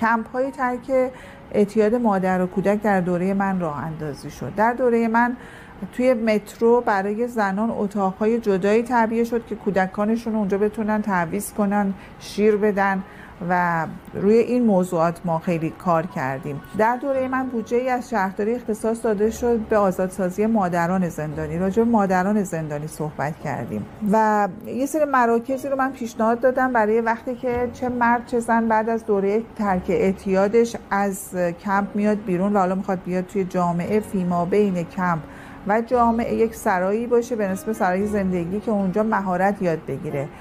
کمپ‌های ترک اعتیاد مادر و کودک در دوره من راه اندازی شد. در دوره من توی مترو برای زنان اتاق‌های جدایی تعبیه شد که کودکانشون اونجا بتونن تعویض کنن، شیر بدن و روی این موضوعات ما خیلی کار کردیم. در دوره من بودجه‌ای از شهرداری اختصاص داده شد به آزادسازی مادران زندانی. راجع به مادران زندانی صحبت کردیم و یه سری مراکزی رو من پیشنهاد دادم برای وقتی که چه مرد چه زن بعد از دوره ترک اعتیادش از کمپ میاد بیرون و حالا میخواد بیاد توی جامعه، فیما بین کمپ و جامعه یک سرایی باشه به نسبت سرای زندگی که اونجا مهارت یاد بگیره.